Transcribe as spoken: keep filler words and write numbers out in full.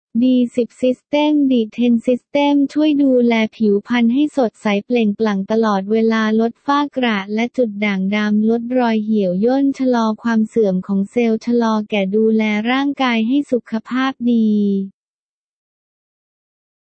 ดี สิบ System ดี สิบ System ช่วยดูแลผิวพรรณให้สดใสเปล่งปลั่งตลอดเวลาลดฝ้ากระและจุดด่างดำลดรอยเหี่ยวย่นชะลอความเสื่อมของเซลล์ชะลอแก่ดูแลร่างกายให้สุขภาพดี